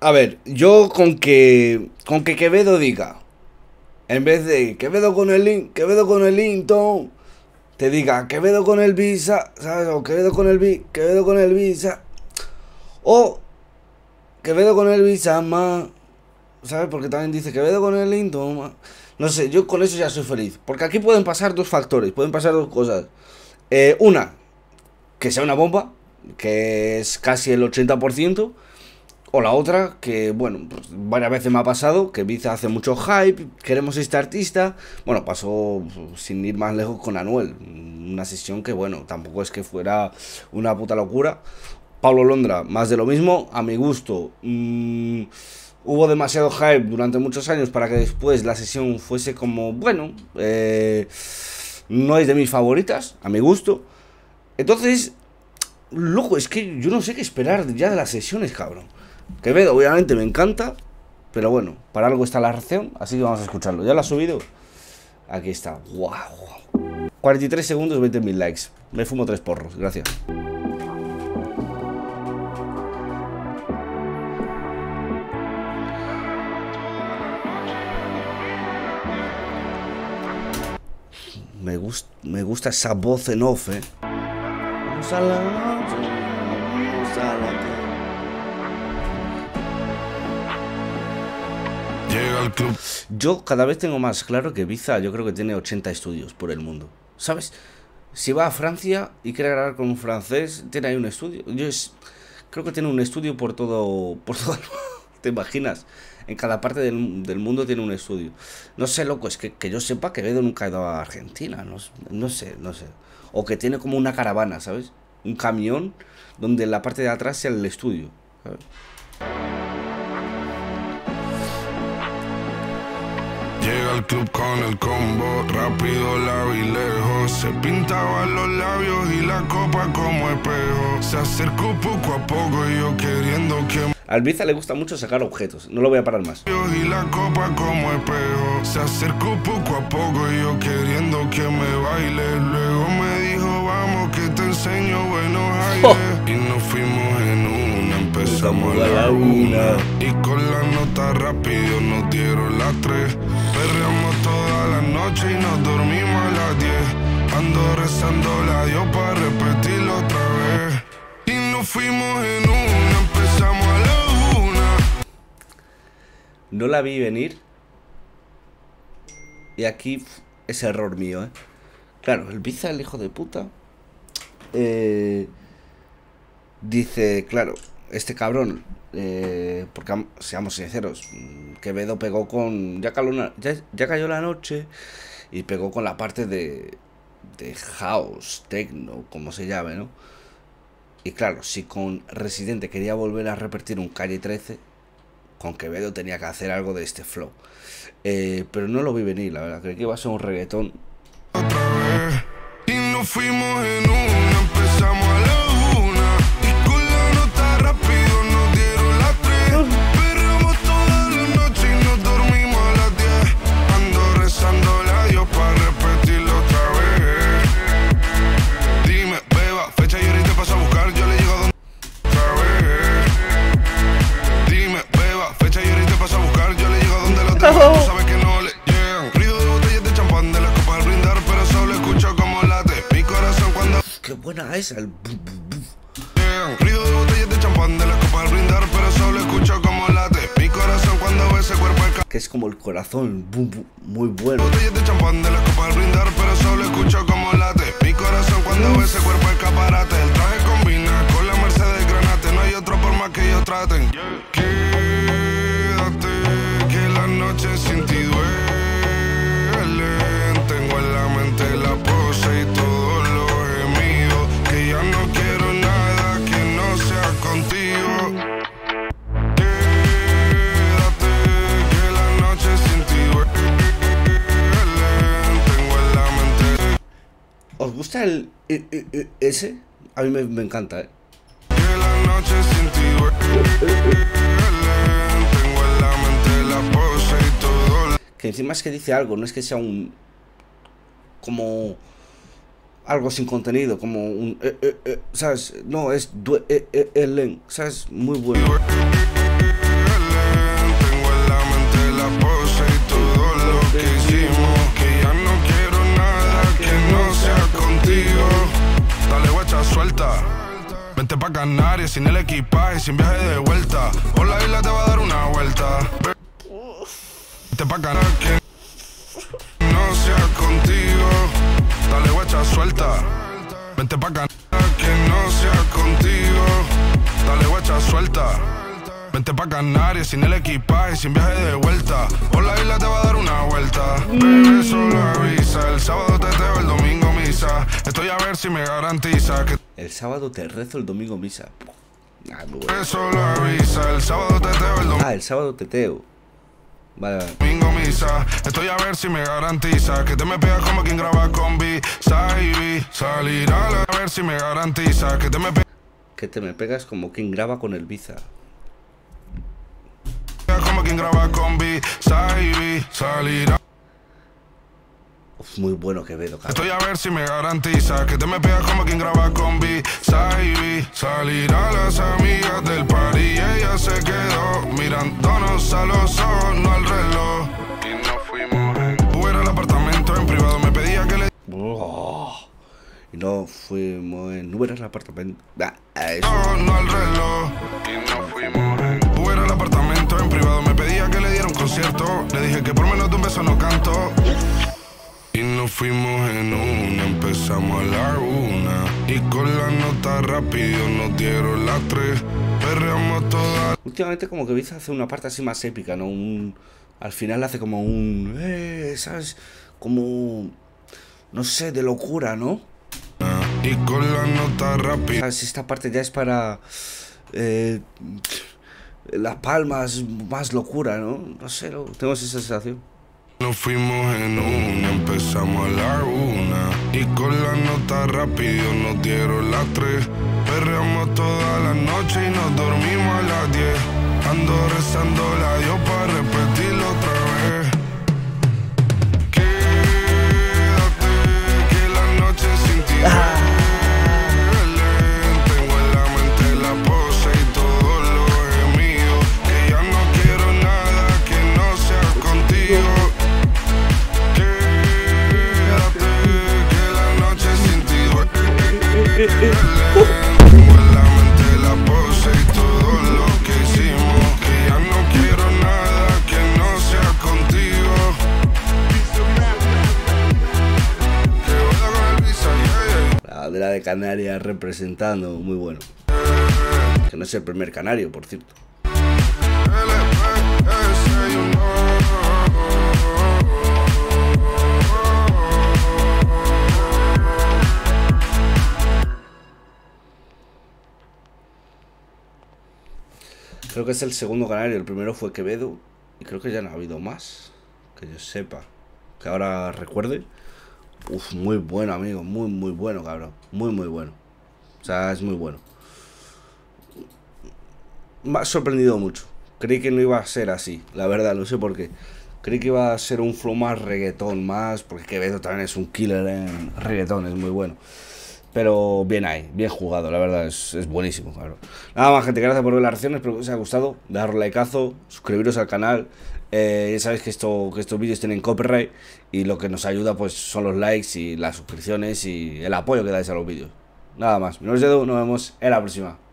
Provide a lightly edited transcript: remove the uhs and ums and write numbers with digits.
A ver, yo con que Quevedo diga, en vez de Quevedo con el Linton, te diga Quevedo con el Visa, ¿sabes? O Quevedo con el Visa, o Quevedo con el Visa más, ¿sabes? Porque también dice Quevedo con el Linton más. No sé, yo con eso ya soy feliz. Porque aquí pueden pasar dos factores, pueden pasar dos cosas. Una, que sea una bomba, que es casi el 80%. O la otra, que bueno, pues varias veces me ha pasado, que Visa hace mucho hype, queremos este artista. Bueno, pasó sin ir más lejos con Anuel, una sesión que bueno, tampoco es que fuera una puta locura. Pablo Londra, más de lo mismo, a mi gusto. Hubo demasiado hype durante muchos años para que después la sesión fuese como, bueno, no es de mis favoritas, a mi gusto. Entonces, loco, es que yo no sé qué esperar ya de las sesiones, cabrón. Quevedo, obviamente me encanta, pero bueno, para algo está la reacción, así que vamos a escucharlo. ¿Ya lo ha subido? Aquí está. ¡Wow! 43 segundos, 20.000 likes. Me fumo 3 porros, gracias. Me gusta esa voz en off, Vamos a la noche, vamos a la noche. Yo cada vez tengo más claro que Visa, yo creo que tiene 80 estudios por el mundo, ¿sabes? Si va a Francia y quiere grabar con un francés, tiene ahí un estudio. Creo que tiene un estudio por todo ¿te imaginas? En cada parte del mundo tiene un estudio. No sé, loco, es que yo sepa, Quevedo nunca ha ido a Argentina, no sé. O que tiene como una caravana, ¿sabes? Un camión donde la parte de atrás sea el estudio, ¿sabes? Llega al club con el combo, rápido la vi lejos. Se pintaban los labios y la copa como espejo. Se acercó poco a poco y yo queriendo que... Al Visa le gusta mucho sacar objetos, no lo voy a parar más. Y la copa como espejo. Se acercó poco a poco y yo queriendo que me baile. Luego me dijo, vamos que te enseño buenos aires. Y nos fuimos en una, empezamos a la una. Y con la nota rápido nos dieron las 3. Perreamos toda la noche y nos dormimos a las 10. Ando rezando la Dios para repetirlo otra vez. Y nos fuimos en una, empezamos a la una. No la vi venir. Y aquí es error mío, Claro, el Visa, el hijo de puta, dice, claro, este cabrón, porque seamos sinceros, Quevedo pegó con ya cayó la noche y pegó con la parte de house, techno, como se llame, ¿no? Y claro, si con Residente quería volver a repetir un Calle 13, con Quevedo tenía que hacer algo de este flow. Pero no lo vi venir, la verdad, creí que iba a ser un reggaetón. Otra vez, y nos fuimos en una, empezamos a la una. Y con la nota rápido nos dieron las 3. Perreamos toda la noche y nos dormimos a las 10. Ando rezando a Dios para repetirlo otra vez. Dime, beba, fecha y ahorita paso a buscar, yo le llego a donde otra vez. Dime, beba, fecha y ahorita paso a buscar, yo le llego a donde los demás. Tú sabes que no le llegan. Ruido de botellas de champán de la copa al brindar, pero solo escucho como late mi corazón cuando... Qué buena esa, el... Ruido de botellas de champán de la copa al brindar, pero solo escucho como late mi corazón cuando ve ese cuerpo al... Que es como el corazón, muy bueno. Botellas de champán de la copa al brindar, pero solo escucho como late mi corazón cuando ve ese cuerpo al caparate. El traje combina con la Mercedes Granate, no hay otro por más que ellos traten. Quédate, que la noche sin ti duele. Tengo en la mente la pose y todos los gemidos, que ya no quiero nada que no sea contigo. Quédate, que la noche sin ti duele. Tengo en la mente. ¿Os gusta el ese? A mí me encanta, Que la noche sin ti duele. Tengo en la mente la pose y todo. Que encima es que dice algo, no es que sea un... como... algo sin contenido, como un... ¿sabes? No, es... ¿sabes? Muy bueno. pa' Canarias sin el equipaje, sin viaje de vuelta. Por la isla te va a dar una vuelta. Vente pa' Canarias que no sea contigo. Dale guacha suelta. Vente pa' Canarias que no sea contigo. Dale guacha suelta. Vente pa' Canarias sin el equipaje, sin viaje de vuelta. Por la isla te va a dar una vuelta. Bebé, solo avisa. El sábado te teo, el domingo misa. Estoy a ver si me garantiza que El sábado te rezo, el domingo misa. Muy bueno. bebé, solo avisa. El sábado te teo, el Ah, el sábado teteo. Vale, vale. domingo misa. Estoy a ver si me garantiza que te me pegas como quien graba con B. Salir a ver si me garantiza que te me pegas Que te me pegas como quien graba con el Biza. como quien graba con B. Salir a Uf, muy bueno Quevedo, cabrón. Estoy a ver si me garantiza que te me pegas como quien graba con B. Salir a las amigas del party y ella se quedó mirándonos a los ojos, no al reloj. Y nos fuimos en Uber al apartamento en privado, me pedía que le Oh, y no fuimos en Uber al apartamento. Eso. no al reloj. Y nos fuimos en Uber al apartamento en privado, me pedía que le diera un concierto. Le dije que por menos de un beso no canto. Y nos fuimos en una, empezamos a la 1. Y con la nota rápido nos dieron las 3. Perreamos todas. Últimamente como que Biza hace una parte así más épica, ¿no? Al final hace como un... ¿sabes? Como... No sé, de locura, ¿no? Y con la nota rápida. ¿Sabes? Esta parte ya es para... Las palmas, más locura, ¿no? No sé, tengo esa sensación. Nos fuimos en una, empezamos a la 1. Y con la nota rápido nos dieron las 3. Perreamos toda la noche y nos dormimos a las 10. Ando rezando la Dios para repetirlo otra vez. Quédate que la noche sin ti duele. Tengo en la mente la pose y todo lo gemido. Que ya no quiero nada que no sea contigo. Tengo en la mente la pose y todo lo que hicimos. Que ya no quiero nada que no sea contigo. Que voy con el Visa, La bandera de Canarias representando, muy bueno. Que no es el primer canario, por cierto. Creo que es el segundo canario, el primero fue Quevedo. Y creo que ya no ha habido más, que yo sepa. Que ahora recuerde. Uf, muy bueno, amigo, muy bueno, cabrón. Muy bueno. O sea, es muy bueno. Me ha sorprendido mucho. Creí que no iba a ser así, la verdad, no sé por qué. Creí que iba a ser un flow más reggaetón, más, porque Quevedo también es un killer en reggaetón, es muy bueno. Pero bien ahí, bien jugado, la verdad, es buenísimo, claro. Nada más, gente, gracias por ver las reacciones, espero que os haya gustado. Darle likeazo, suscribiros al canal. Ya sabéis que estos vídeos tienen copyright y lo que nos ayuda pues son los likes y las suscripciones y el apoyo que dais a los vídeos. Nada más, mi nombre es Edu, nos vemos en la próxima.